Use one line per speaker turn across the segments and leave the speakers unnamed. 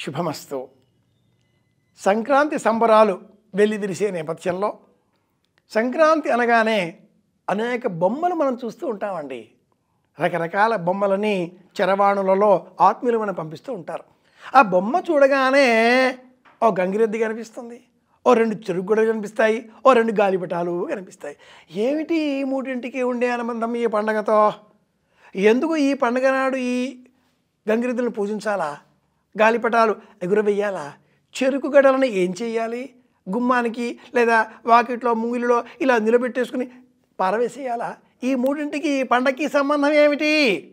శుభమస్తు. సంక్రాంతి సంబరాలు వెల్లివిరిసే నేపథ్యంలో సంక్రాంతి అనగానే అనేక బొమ్మలు మనం చూస్తూ ఉంటామండి. రకరకాల బొమ్మలని చరవాణులలో ఆత్మీయులు మనం పంపిస్తూ ఉంటారు. ఆ బొమ్మ చూడగానే ఓ గంగిరెద్దు కనిపిస్తుంది, ఓ 2 చెరుకు గొడవలు కనిపిస్తాయి, ఓ 2 గాలిపటాలు కనిపిస్తాయి. ఏమిటి ఈ మూడింటికి ఉండే అనుబంధం ఈ పండగతో? ఎందుకు ఈ పండగ నాడు ఈ గంగిరెద్దులను పూజించాలా? గాలిపటాలు ఎగురవేయాలా? చెరుకు గడలను ఏం చేయాలి? గుమ్మానికి లేదా వాకిట్లో ముంగిలిలో ఇలా నిలబెట్టేసుకుని పారవేసేయాలా? ఈ మూడింటికి పండగకి సంబంధం ఏమిటి?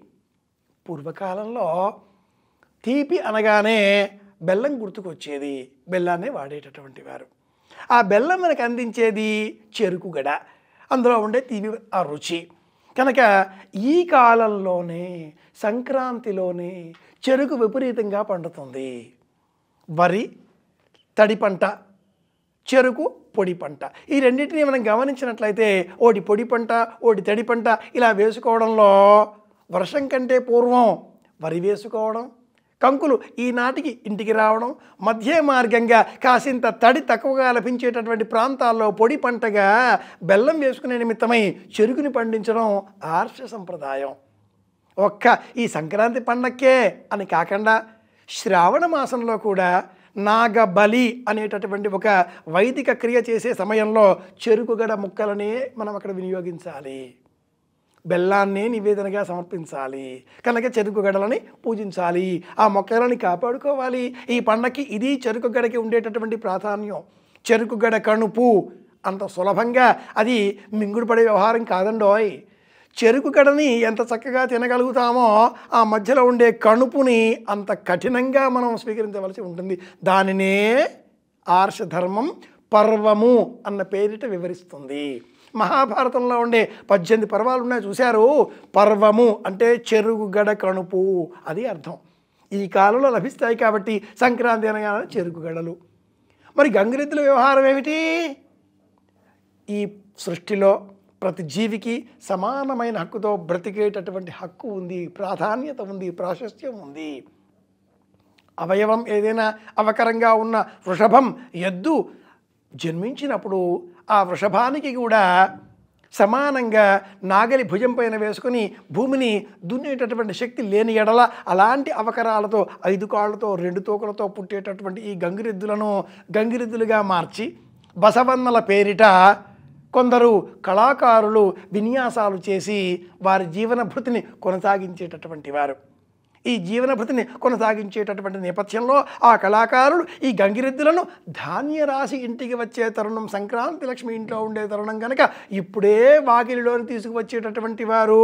పూర్వకాలంలో తీపి అనగానే బెల్లం గుర్తుకొచ్చేది. బెల్లాన్నే వాడేటటువంటి వారు. ఆ బెల్లం మనకు అందించేది చెరుకు గడ, అందులో ఉండే తీపి ఆ రుచి. కనుక ఈ కాలంలోనే సంక్రాంతిలోనే చెరుకు విపరీతంగా పండుతుంది. వరి తడి పంట, చెరుకు పొడి పంట. ఈ రెండింటినీ మనం గమనించినట్లయితే ఒకటి పొడి పంట, ఒకటి తడి పంట ఇలా వేసుకోవడంలో వర్షం కంటే పూర్వం వరి వేసుకోవడం, కంకులు ఈనాటికి ఇంటికి రావడం, మధ్య మార్గంగా కాసింత తడి తక్కువగా లభించేటటువంటి ప్రాంతాల్లో పొడి పంటగా బెల్లం వేసుకునే నిమిత్తమై చెరుకుని పండించడం ఆర్ష సంప్రదాయం. ఒక్క ఈ సంక్రాంతి పండక్కే అని కాకుండా శ్రావణ మాసంలో కూడా నాగబలి అనేటటువంటి ఒక వైదిక క్రియ చేసే సమయంలో చెరుకుగడ ముక్కలనే మనం అక్కడ వినియోగించాలి, బెల్లాన్నే నివేదనగా సమర్పించాలి. కనుక చెరుకుగడలని పూజించాలి, ఆ మొక్కలని కాపాడుకోవాలి. ఈ పండగకి ఇది చెరుకుగడకి ఉండేటటువంటి ప్రాధాన్యం. చెరుకుగడ కణుపు అంత సులభంగా అది మింగుడు పడే వ్యవహారం కాదండోయ్. చెరుకు గడని ఎంత చక్కగా తినగలుగుతామో ఆ మధ్యలో ఉండే కణుపుని అంత కఠినంగా మనం స్వీకరించవలసి ఉంటుంది. దానినే ఆర్షధర్మం పర్వము అన్న పేరిట వివరిస్తుంది. మహాభారతంలో ఉండే 18 పర్వాలు ఉన్నాయి చూశారు. పర్వము అంటే చెరుకు గడ కణుపు, అది అర్థం. ఈ కాలంలో లభిస్తాయి కాబట్టి సంక్రాంతి అనగానే చెరుకు గడలు. మరి గంగిరెద్దుల వ్యవహారం ఏమిటి? ఈ సృష్టిలో ప్రతి జీవికి సమానమైన హక్కుతో బ్రతికేటటువంటి హక్కు ఉంది, ప్రాధాన్యత ఉంది, ప్రాశస్త్యం ఉంది. అవయవం ఏదైనా అవకరంగా ఉన్న వృషభం, ఎద్దు జన్మించినప్పుడు ఆ వృషభానికి కూడా సమానంగా నాగలి భుజం పైన వేసుకుని భూమిని దున్నేటటువంటి శక్తి లేని ఎడల అలాంటి అవకరాలతో 5 కాళ్ళతో 2 తోకలతో పుట్టేటటువంటి ఈ గంగిరెద్దులను గంగిరెద్దులుగా మార్చి బసవన్నల పేరిట కొందరు కళాకారులు విన్యాసాలు చేసి వారి జీవనభృతిని కొనసాగించేటటువంటి వారు. ఈ జీవనభృతిని కొనసాగించేటటువంటి నేపథ్యంలో ఆ కళాకారులు ఈ గంగిరెద్దులను ధాన్యరాశి ఇంటికి వచ్చే తరుణం, సంక్రాంతి లక్ష్మి ఇంట్లో ఉండే తరుణం కనుక ఇప్పుడే వాకిలిలోని తీసుకువచ్చేటటువంటి వారు.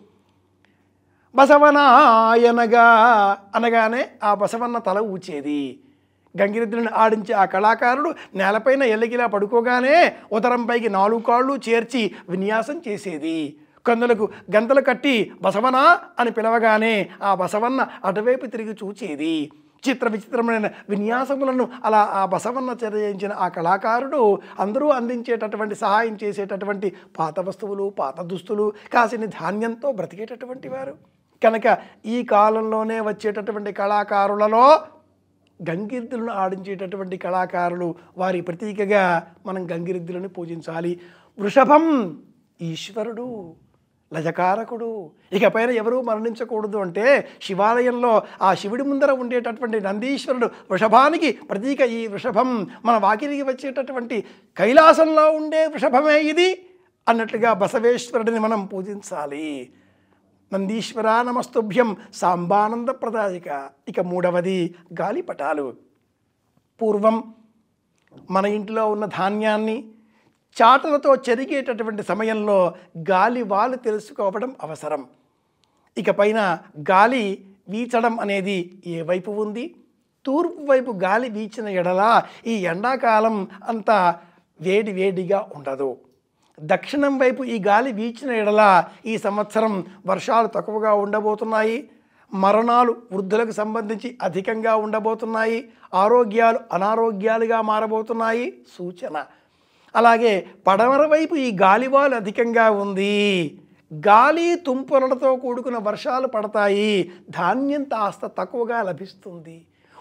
బసవనాయనగా అనగానే ఆ బసవన్న తల ఊచేది. గంగిరెద్దులను ఆడించే ఆ కళాకారుడు నేలపైన ఎల్లగిలా పడుకోగానే ఉదరంపైకి 4 కాళ్ళు చేర్చి విన్యాసం చేసేది. కందులకు గంతలు కట్టి బసవనా అని పిలవగానే ఆ బసవన్న అటువైపు తిరిగి చూచేది. చిత్ర విచిత్రమైన విన్యాసములను అలా ఆ బసవన్న చేయించిన ఆ కళాకారుడు అందరూ అందించేటటువంటి సహాయం చేసేటటువంటి పాత వస్తువులు, పాత దుస్తులు, కాసిని ధాన్యంతో బ్రతికేటటువంటి వారు. కనుక ఈ కాలంలోనే వచ్చేటటువంటి కళాకారులలో గంగిరెద్దులను ఆడించేటటువంటి కళాకారులు, వారి ప్రతీకగా మనం గంగిరెద్దులను పూజించాలి. వృషభం ఈశ్వరుడు, లజకారకుడు. ఇకపైన ఎవరూ మరణించకూడదు అంటే శివాలయంలో ఆ శివుడి ముందర ఉండేటటువంటి నందీశ్వరుడు వృషభానికి ప్రతీక. ఈ వృషభం మన వాకిలికి వచ్చేటటువంటి కైలాసంలో ఉండే వృషభమే ఇది అన్నట్లుగా బసవేశ్వరుడిని మనం పూజించాలి. నందీశ్వర నమస్తుభ్యం సాంబానంద ప్రదాయక. ఇక 3వది గాలిపటాలు. పూర్వం మన ఇంట్లో ఉన్న ధాన్యాన్ని చాటలతో చెరిగేటటువంటి సమయంలో గాలి వాళ్ళు తెలుసుకోవడం అవసరం. ఇకపైన గాలి వీచడం అనేది ఏ వైపు ఉంది? తూర్పు వైపు గాలి వీచిన ఎడల ఈ ఎండాకాలం అంత వేడిగా ఉండదు. దక్షిణం వైపు ఈ గాలి వీచిన ఎడల ఈ సంవత్సరం వర్షాలు తక్కువగా ఉండబోతున్నాయి, మరణాలు వృద్ధులకు సంబంధించి అధికంగా ఉండబోతున్నాయి, ఆరోగ్యాలు అనారోగ్యాలుగా మారబోతున్నాయి సూచన. అలాగే పడమర వైపు ఈ గాలివాలు అధికంగా ఉంది, గాలి తుంపరలతో కూడుకున్న వర్షాలు పడతాయి, ధాన్యం కాస్త తక్కువగా లభిస్తుంది.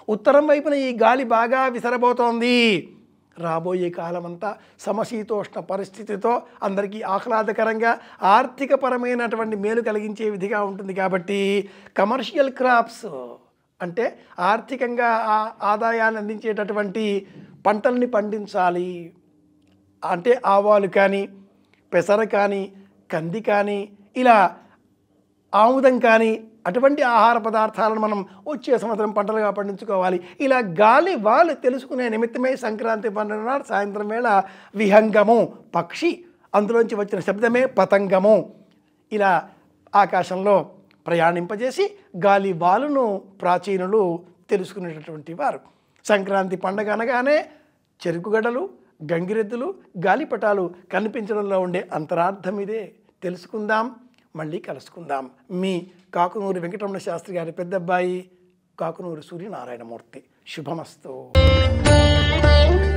ఉత్తరం వైపున ఈ గాలి బాగా విసరబోతోంది. రాబోయే కాలమంతా సమశీతోష్ణ పరిస్థితితో అందరికీ ఆహ్లాదకరంగా ఆర్థికపరమైనటువంటి మేలు కలిగించే విధిగా ఉంటుంది. కాబట్టి కమర్షియల్ క్రాప్స్ అంటే ఆర్థికంగా ఆదాయాన్ని అందించేటటువంటి పంటల్ని పండించాలి. అంటే ఆవాలు కానీ, పెసర కానీ, కంది కానీ, ఇలా ఆముదం కానీ అటువంటి ఆహార పదార్థాలను మనం వచ్చే సంవత్సరం పంటలుగా పండించుకోవాలి. ఇలా గాలి వాళ్ళు తెలుసుకునే నిమిత్తమే సంక్రాంతి పండుగ నాడు సాయంత్రం వేళ విహంగము పక్షి, అందులోంచి వచ్చిన శబ్దమే పతంగము, ఇలా ఆకాశంలో ప్రయాణింపజేసి గాలి వాలును ప్రాచీనులు తెలుసుకునేటటువంటి వారు. సంక్రాంతి పండుగ అనగానే చెరుకుగడలు, గంగిరెద్దులు, గాలిపటాలు కనిపించడంలో ఉండే అంతరార్థం ఇదే. తెలుసుకుందాం, మళ్ళీ కలుసుకుందాం. మీ కాకునూరి వెంకటరమణ శాస్త్రి గారి పెద్దబ్బాయి కాకునూరి సూర్యనారాయణమూర్తి. శుభమస్తు.